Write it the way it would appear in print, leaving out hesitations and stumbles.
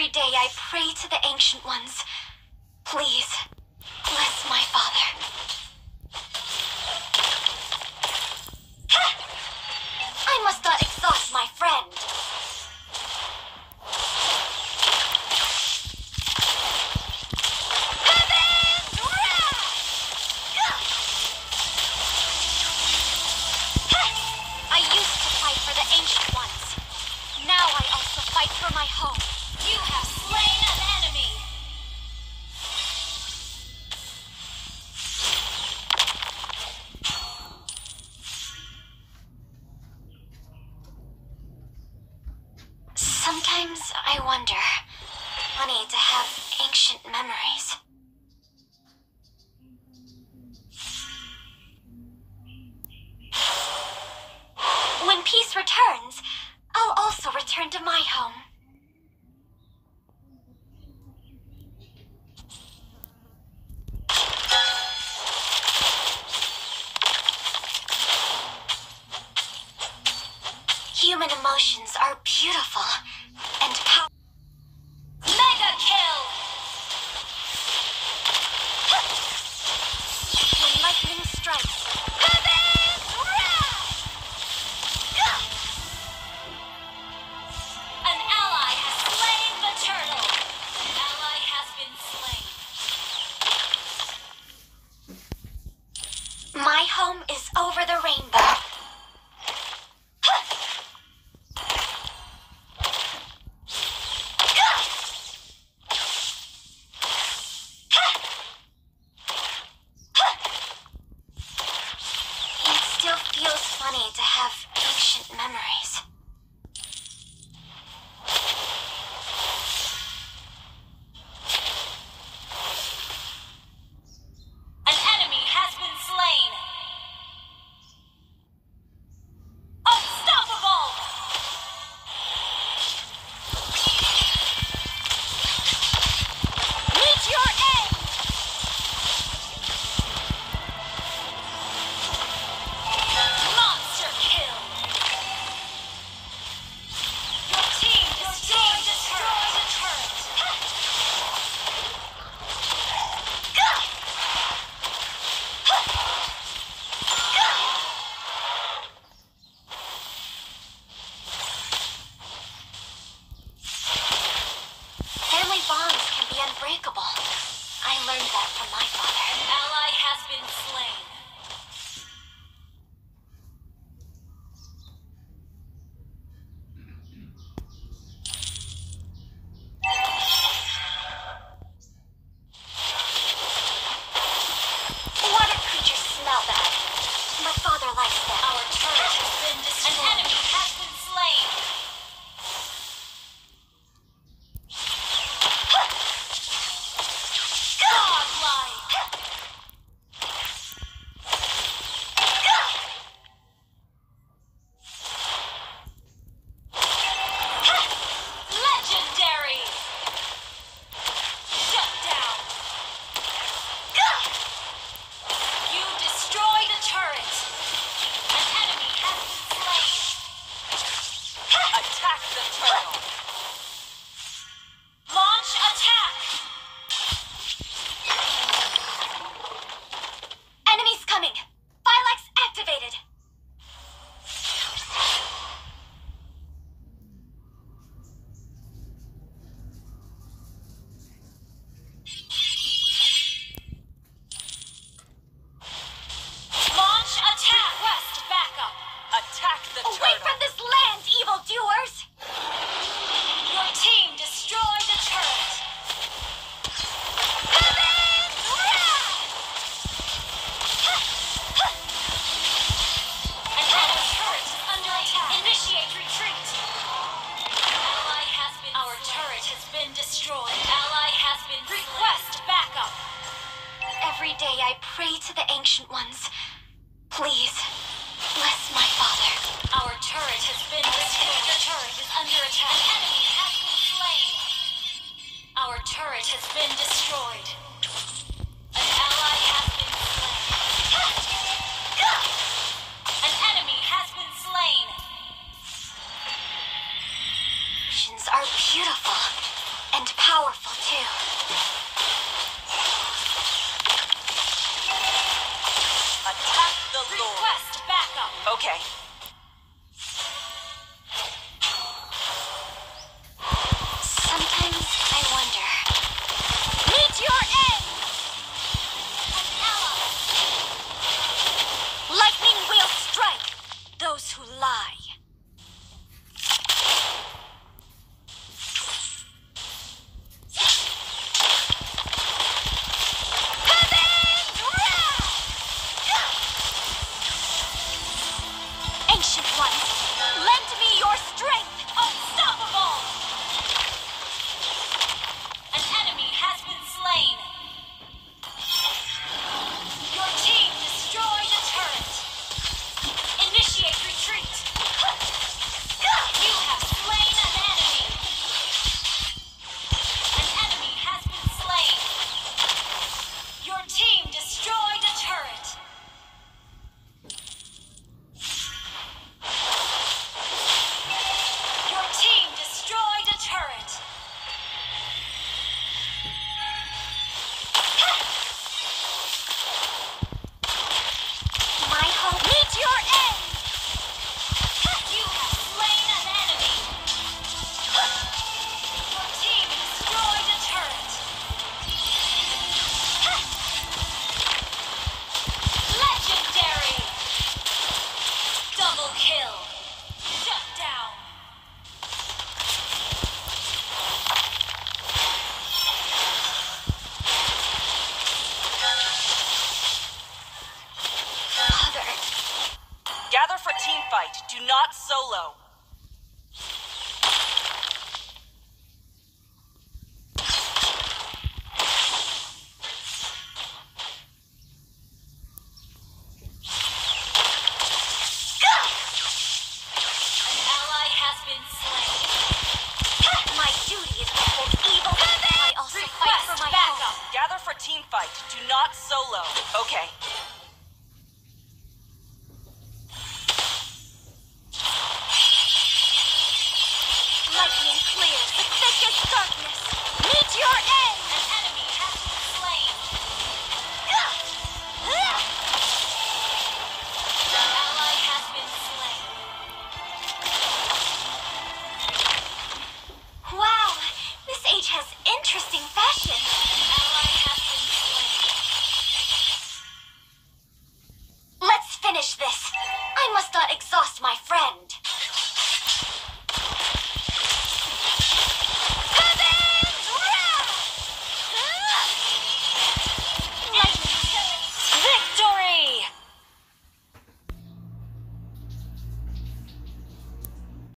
Every day I pray to the Ancient Ones. Please, bless my father. I must not exhaust my friend. Heaven's wrath! I used to fight for the Ancient Ones. Now I also fight for my home. You have slain an enemy! Sometimes I wonder, funny to have ancient memories. When peace returns, I'll also return to my home. Human emotions are beautiful and powerful. Mega kill! When lightning strikes, Heaven's wrath! An ally has slain the turtle! An ally has been slain. My home is over the rainbow. Funny to have ancient memories. An enemy has been slain. Unstoppable! Meet your end! Monster kill! Your team destroyed the turret! Family bonds can be unbreakable. I learned that from my father. An ally has been slain. Water creatures smell bad. My father likes that. Our turret has been destroyed. An enemy has been slain. Godlike! Legendary! Shut down! You destroyed a turret! An enemy has been slain! Attack the turtle! Launch attack! Enemies coming! Phylax activated! Launch attack! Request backup! Attack the turtle! Away from this land, evildoers! Your team destroyed the turret! Heaven's wrath! An enemy turret is under attack! Initiate retreat! Ally has been Our turret has been destroyed. Ally has been Request backup! Every day I pray to the Ancient Ones. Please, bless my father. Our turret has been destroyed. The turret is under attack. An enemy has been slain. Our turret has been destroyed. An ally has been slain. An enemy has been slain. Are beautiful And powerful, too. Attack the Lord. Request backup. Okay. Sometimes I wonder. Meet your end! An ally. Lightning will strike those who lie. Ancient ones, lend me your strength! Unstoppable! An enemy has been slain. Your team destroyed a turret. Initiate retreat. You have slain an enemy. An enemy has been slain. Your team destroyed a turret. Your team destroyed a turret. My hope. Meet your end! You have slain an enemy. Your team destroyed a turret. Legendary! Double kill. Shut down. Mother. Gather for team fight. Do not solo. An ally has been slain. My duty is to hold evil. I also fight for my backup. Gather for team fight. Do not solo. Okay. Lightning clears the thickest darkness. Meet your end!